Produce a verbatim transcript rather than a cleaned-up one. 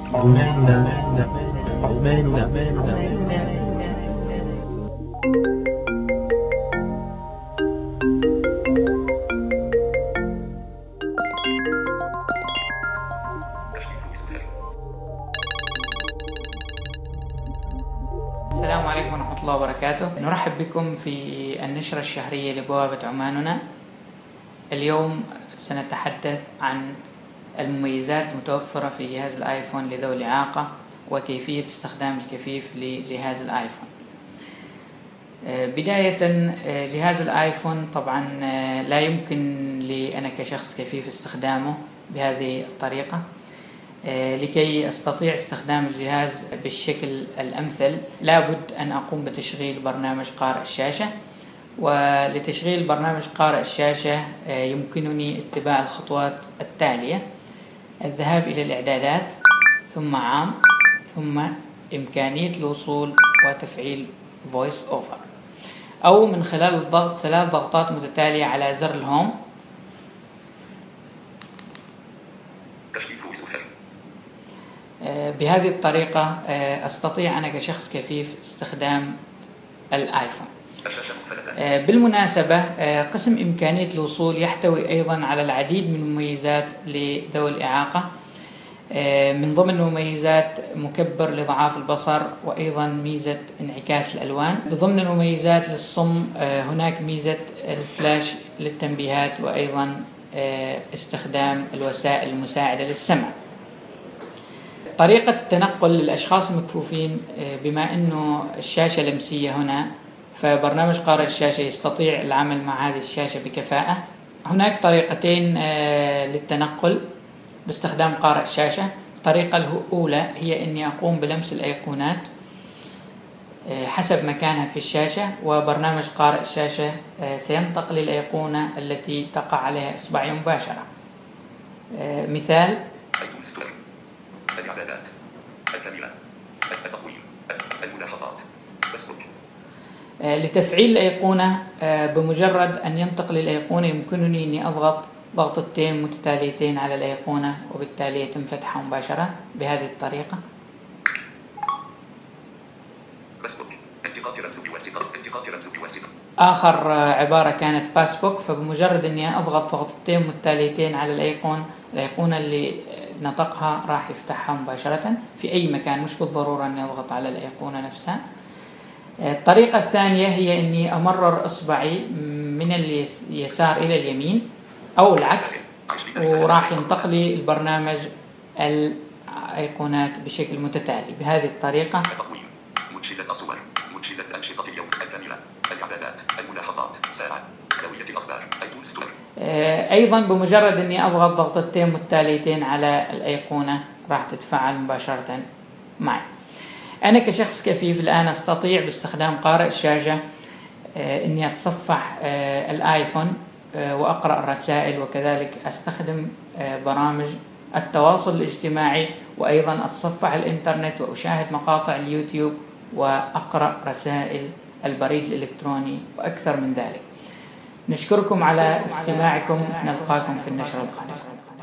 عماننا عماننا السلام عليكم ورحمة الله وبركاته. نرحب بكم في النشرة الشهرية لبوابة عماننا. اليوم سنتحدث عن المميزات المتوفرة في جهاز الآيفون لذوي الإعاقة وكيفية استخدام الكفيف لجهاز الآيفون. بداية، جهاز الآيفون طبعا لا يمكن لي أنا كشخص كفيف استخدامه بهذه الطريقة. لكي أستطيع استخدام الجهاز بالشكل الأمثل لابد أن أقوم بتشغيل برنامج قارئ الشاشة، ولتشغيل برنامج قارئ الشاشة يمكنني اتباع الخطوات التالية: الذهاب إلى الإعدادات، ثم عام، ثم إمكانية الوصول وتفعيل Voice Over، أو من خلال الضغط ثلاث ضغطات متتالية على زر الهوم. بهذه الطريقة أستطيع أنا كشخص كفيف استخدام الآيفون. بالمناسبة، قسم إمكانية الوصول يحتوي أيضا على العديد من المميزات لذوي الإعاقة، من ضمن المميزات مكبر لضعاف البصر، وأيضا ميزة انعكاس الألوان. بضمن المميزات للصم هناك ميزة الفلاش للتنبيهات، وأيضا استخدام الوسائل المساعدة للسمع. طريقة تنقل للأشخاص المكفوفين، بما أنه الشاشة لمسية هنا، فبرنامج قارئ الشاشة يستطيع العمل مع هذه الشاشة بكفاءة. هناك طريقتين للتنقل باستخدام قارئ الشاشة. الطريقة الأولى هي أني أقوم بلمس الأيقونات حسب مكانها في الشاشة، وبرنامج قارئ الشاشة سينتقل للأيقونة التي تقع عليها إصبعي مباشرة. مثال: الإعدادات، الكاميرا، التقويم، الملاحظات، فيسبوك. لتفعيل الأيقونة، بمجرد أن ينتقل الأيقونة يمكنني أني أضغط ضغطتين متتاليتين على الأيقونة، وبالتالي يتم فتحها مباشرة بهذه الطريقة. فيسبوك، التقاط رمز بواسطة، التقاط رمز بواسطة. آخر عبارة كانت باسبوك، فبمجرد أني أضغط ضغطتين متتاليتين على الأيقون الأيقونة اللي نطقها راح يفتحها مباشرة في أي مكان، مش بالضرورة أني أضغط على الأيقونة نفسها. الطريقة الثانية هي أني أمرر إصبعي من اليسار إلى اليمين أو العكس، وراح ينتقل لي البرنامج الأيقونات بشكل متتالي بهذه الطريقة. منشدة الصور، منشدة أنشطة اليوم، الكاميرا، الإعدادات، الملاحظات، ساعة، زاوية الأخبار، ايتونز ستور. أيضا بمجرد أني أضغط ضغطتين متتاليتين على الأيقونة راح تتفاعل مباشرة معي. أنا كشخص كفيف الآن أستطيع باستخدام قارئ الشاشة أني أتصفح الآيفون وأقرأ الرسائل، وكذلك أستخدم برامج التواصل الاجتماعي، وأيضا أتصفح الإنترنت وأشاهد مقاطع اليوتيوب وأقرأ رسائل البريد الإلكتروني وأكثر من ذلك. نشكركم على استماعكم، نلقاكم في النشرة القادمة.